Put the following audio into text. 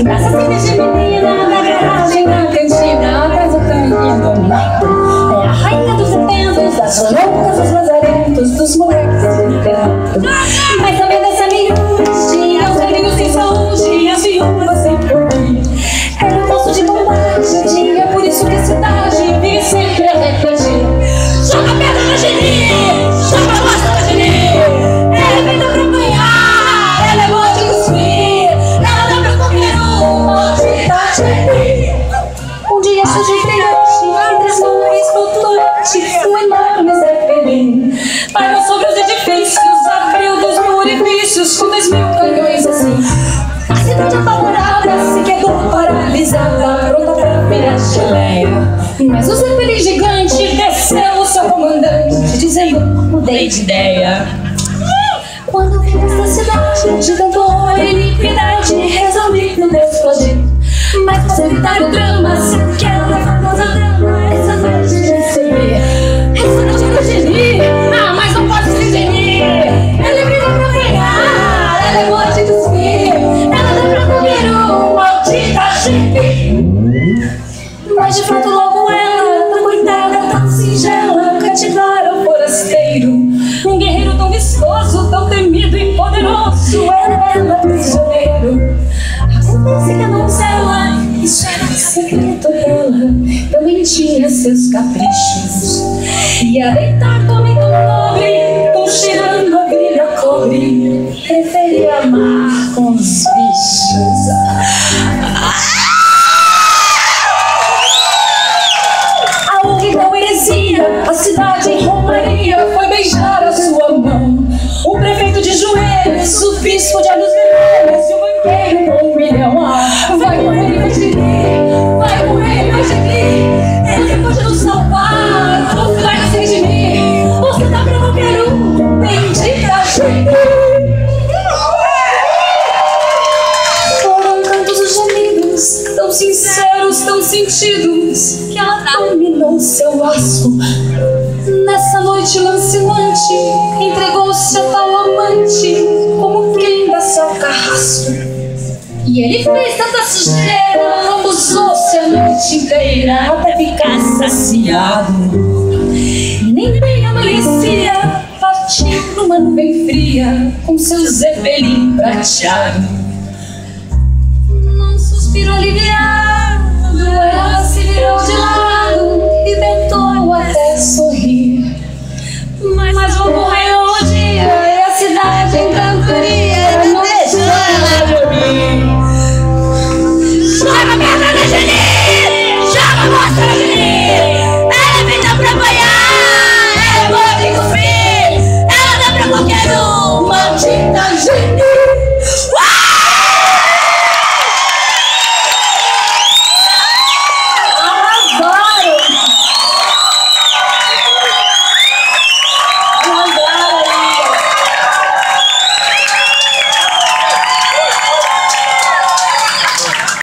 Essa simples de menina na garagem da cantina, atrás do tanquinho do mar. É a rainha dos eventos, das loucas, dos lazarentos, dos moleques de literato. Mas também dessa miúde, aos velhinhos sem saúde, as viúvas sempre ouvi. Era um poço de bondade, é por isso que a cidade vive sempre a refletir. Joga pedra na Geni, joga bosta na Geni. Ela é feita pra apanhar, ela é boa de cuspir. Ela dá pra qualquer um, maldita Geni. Um dia surge brilhante, entre as nuvens flutuantes, um enorme zeppelin. Parou sobre os edifícios, abriu 2000 orifícios, com 2000 canhões assim. A cidade apavorada se quedou paralisada, pronta pra virar geleia. Mas o zeppelin gigante desceu o seu comandante, dizendo: mudei de ideia. Quando vi esta cidade de tanta iniquidade, resolvi não explodir. Mas posso evitar o drama se quero a famosa dama essa noite receber. Essa noite é do Geni, ah, mas não pode ser Geni. Ela briga pra ganhar, ela é boa de cuspir. Ela dá pra comer um, maldita Geni. Mas de fato logo ela, tão coitada, tão singela, cativaram o forasteiro. Um guerreiro tão vistoso, tão temido e poderoso, era ela prisioneiro. Acontece que a donzela, isso era secreto dela, também tinha seus caprichos. Ia deitar com homem tão nobre, tão cheirando a grilha cobre, preferia amar com os bichos. A horrível heresia, a cidade em romaria foi beijar a sua mão. O prefeito de joelhos, o bispo de olhos vermelhos e o banqueiro com 1 milhão. Ah, vai morrer e vai gerir, vai morrer e vai gerir. Ele pode nos salvar, você vai nascer de mim. Você dá pra qualquer um, bendita Geni. Foram cantos os gemidos, tão sinceros, tão sentidos, que ela dominou seu asco. Nessa noite lancinante, entregou-se a tal amante, como quem dá seu carrasco. E ele fez tanta sujeira, abusou-se a noite inteira, até ficar saciado. E nem bem amanhecia, partiu numa nuvem fria, com seu zeppelin prateado.